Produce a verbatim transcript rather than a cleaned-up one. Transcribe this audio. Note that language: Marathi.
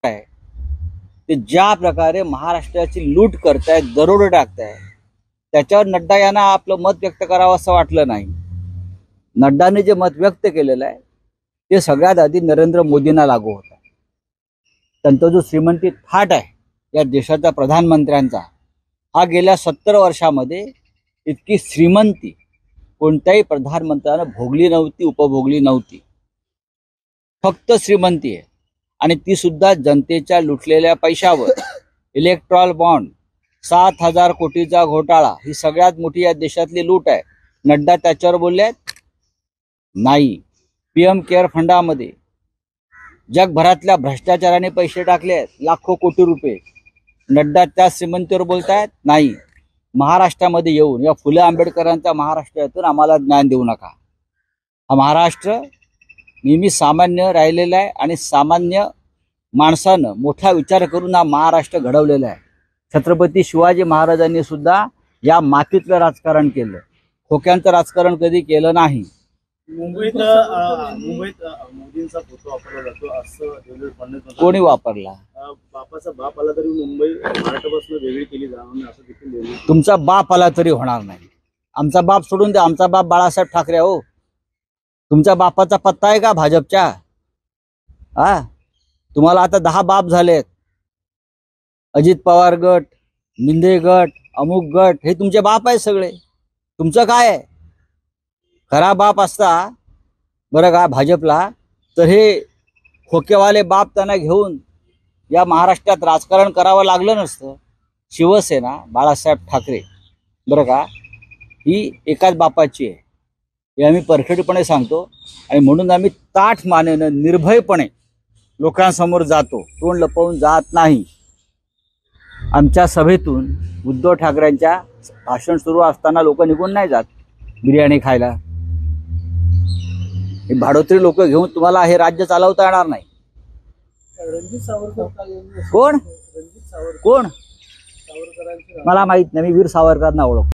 आहे ते ज्या प्रकारे महाराष्ट्राची लूट करतायत, दरोडे टाकतायत, त्याच्यावर नड्डा यांना आपलं मत व्यक्त करावं असं वाटलं नाही. नड्डाने जे मत व्यक्त केलेलं आहे ते सगळ्यात आधी नरेंद्र मोदींना लागू होतं. त्यांचा जो श्रीमंती थाट आहे या देशाच्या प्रधानमंत्र्यांचा, हा गेल्या सत्तर वर्षामध्ये इतकी श्रीमंती कोणत्याही प्रधानमंत्र्यानं भोगली नव्हती, उपभोगली नव्हती. फक्त श्रीमंती आहे, आणि ती सुद्धा जनतेच्या लुटलेल्या पैशावर. इलेक्ट्रॉल बॉन्ड, सात हजार कोटीचा घोटाळा, ही सगळ्यात मोठी या देशातली लूट आहे. नड्डा त्याच्यावर बोलले आहेत नाही. पीएम केअर फंडामध्ये जगभरातल्या भ्रष्टाचाराने पैसे टाकले आहेत, लाखो कोटी रुपये. नड्डा त्या श्रीमंतीवर बोलतायत नाही. महाराष्ट्रामध्ये येऊन या फुले आंबेडकरांच्या महाराष्ट्रातून आम्हाला ज्ञान देऊ नका. हा महाराष्ट्र नेहमी सामान्य राहिलेला आहे, आणि सामान्य माणसानं मोठा विचार करून हा महाराष्ट्र घडवलेला आहे. छत्रपती शिवाजी महाराजांनी सुद्धा या मातीतलं राजकारण केलं, खोक्यांचं राजकारण कधी केलं नाही. मुंबईत मुंबईत मोदींचा फोटो वापरला जातो असं देवेंद्र फडणवीस कोणी वापरला? बापाचा बाप आला तरी मुंबई महाराष्ट्रापासून वेगळी केली जाणार नाही असं देखील देवेंद्र. तुमचा बाप आला तरी होणार नाही. आमचा बाप सोडून द्या, आमचा बाप बाळासाहेब ठाकरे. हो, तुमच्या बापाचा पत्ता आहे का भाजपच्या? हा, तुम्हाला आता दहा बाप झालेत. अजित पवार गट, मिंदे गट, अमुक गट, हे तुमचे बाप आहे सगळे. तुमचं काय आहे? खरा बाप असता बरं का भाजपला, तर हे खोकेवाले बाप त्यांना घेऊन या महाराष्ट्रात राजकारण करावं लागलं नसतं. शिवसेना बाळासाहेब ठाकरे बरं का, ही एकाच बापाची आहे, हे आम्ही परखडपणे सांगतो. आणि म्हणून आम्ही ताठ मानेनं निर्भयपणे लोकांसमोर जातो, तोंड लपवून जात नाही. आमच्या सभेतून उद्धव ठाकरेंच्या भाषण सुरू असताना लोक निघून नाही जात बिर्याणी खायला. हे भाडोत्री लोक घेऊन तुम्हाला हे राज्य चालवता येणार नाही. रणजित सावरकर कोण रणजित सावरकर कोण मला माहित नाही. मी वीर सावरकरांना ओळखतो.